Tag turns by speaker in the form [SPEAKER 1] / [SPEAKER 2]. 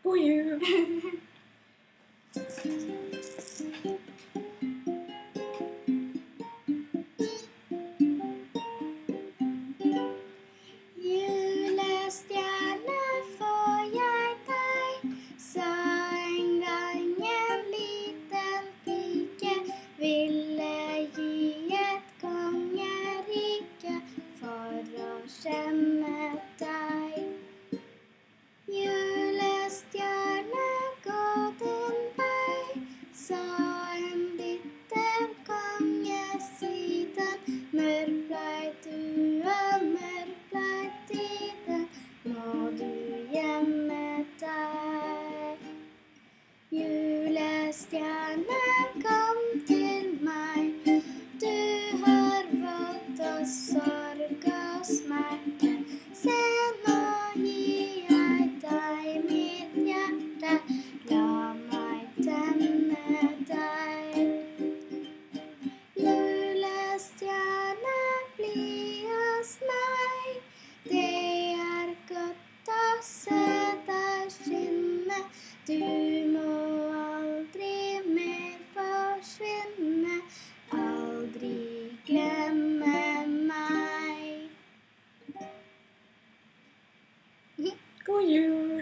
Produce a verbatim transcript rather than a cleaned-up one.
[SPEAKER 1] God jul!
[SPEAKER 2] Julestjerne får jeg deg, sa en gang en liten pike, ville gi et kongerike for å kjenne deg. Julestjerne, gå din vei, sa en bitter kongesiden, mørk blei due, mørk blei tiden, må du gjemme deg. Julestjerne, kom til meg, du har vått og sorg og smerte. Se, nå gir jeg deg mitt hjerte, la meg tenne deg. Julestjerne, bli hos meg, det er godt å se deg skinne. Du må aldri mer forsvinne, aldri glemme meg.
[SPEAKER 1] God jul!